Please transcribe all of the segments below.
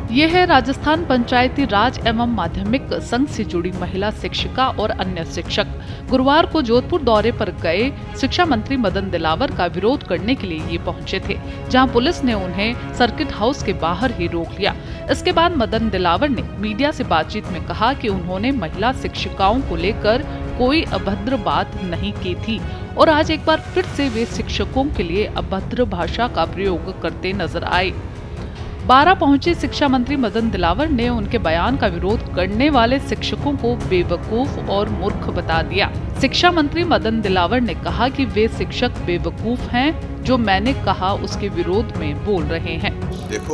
ये है राजस्थान पंचायती राज एवं माध्यमिक संघ से जुड़ी महिला शिक्षिका और अन्य शिक्षक गुरुवार को जोधपुर दौरे पर गए शिक्षा मंत्री मदन दिलावर का विरोध करने के लिए ये पहुंचे थे, जहां पुलिस ने उन्हें सर्किट हाउस के बाहर ही रोक लिया। इसके बाद मदन दिलावर ने मीडिया से बातचीत में कहा कि उन्होंने महिला शिक्षिकाओं को लेकर कोई अभद्र बात नहीं की थी और आज एक बार फिर से वे शिक्षकों के लिए अभद्र भाषा का प्रयोग करते नजर आए। बारा पहुंचे शिक्षा मंत्री मदन दिलावर ने उनके बयान का विरोध करने वाले शिक्षकों को बेवकूफ और मूर्ख बता दिया। शिक्षा मंत्री मदन दिलावर ने कहा कि वे शिक्षक बेवकूफ हैं जो मैंने कहा उसके विरोध में बोल रहे हैं। देखो,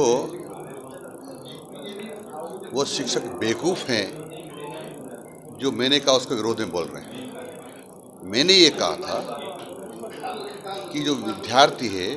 वो शिक्षक बेवकूफ हैं जो मैंने कहा उसके विरोध में बोल रहे हैं। मैंने ये कहा था कि जो विद्यार्थी है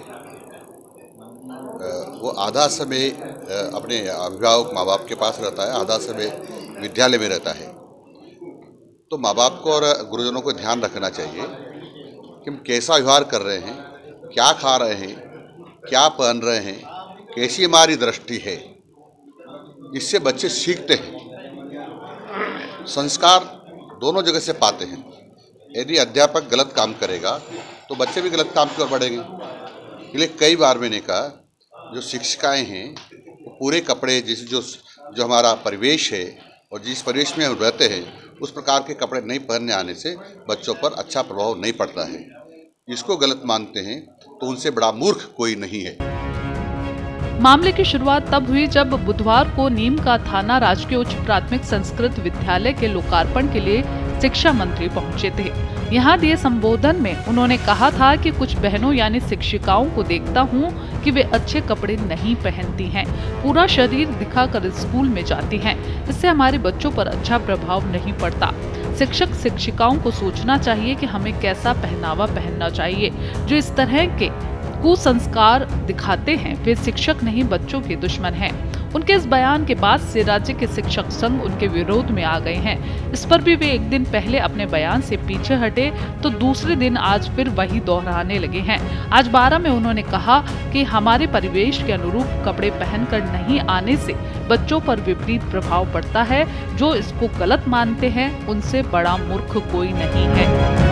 वो आधा समय अपने अभिभावक माँ बाप के पास रहता है, आधा समय विद्यालय में रहता है। तो माँ बाप को और गुरुजनों को ध्यान रखना चाहिए कि हम कैसा व्यवहार कर रहे हैं, क्या खा रहे हैं, क्या पहन रहे हैं, कैसी हमारी दृष्टि है। इससे बच्चे सीखते हैं, संस्कार दोनों जगह से पाते हैं। यदि अध्यापक गलत काम करेगा तो बच्चे भी गलत काम की ओर बढ़ेंगे। इसलिए कई बार मैंने कहा जो शिक्षिकाएं हैं वो पूरे कपड़े जो हमारा परिवेश है और जिस परिवेश में हम रहते हैं उस प्रकार के कपड़े नहीं पहनने आने से बच्चों पर अच्छा प्रभाव नहीं पड़ता है। इसको गलत मानते हैं तो उनसे बड़ा मूर्ख कोई नहीं है। मामले की शुरुआत तब हुई जब बुधवार को नीम का थाना राजकीय उच्च प्राथमिक संस्कृत विद्यालय के लोकार्पण के लिए शिक्षा मंत्री पहुंचे थे। यहां दिए संबोधन में उन्होंने कहा था कि कुछ बहनों यानी शिक्षिकाओं को देखता हूं कि वे अच्छे कपड़े नहीं पहनती हैं, पूरा शरीर दिखाकर स्कूल में जाती हैं। इससे हमारे बच्चों पर अच्छा प्रभाव नहीं पड़ता। शिक्षक शिक्षिकाओं को सोचना चाहिए कि हमें कैसा पहनावा पहनना चाहिए। जो इस तरह के कुसंस्कार दिखाते हैं वे शिक्षक नहीं बच्चों के दुश्मन हैं। उनके इस बयान के बाद से राज्य के शिक्षक संघ उनके विरोध में आ गए हैं। इस पर भी वे एक दिन पहले अपने बयान से पीछे हटे तो दूसरे दिन आज फिर वही दोहराने लगे हैं। आज बारा में उन्होंने कहा कि हमारे परिवेश के अनुरूप कपड़े पहनकर नहीं आने से बच्चों पर विपरीत प्रभाव पड़ता है। जो इसको गलत मानते हैं उनसे बड़ा मूर्ख कोई नहीं है।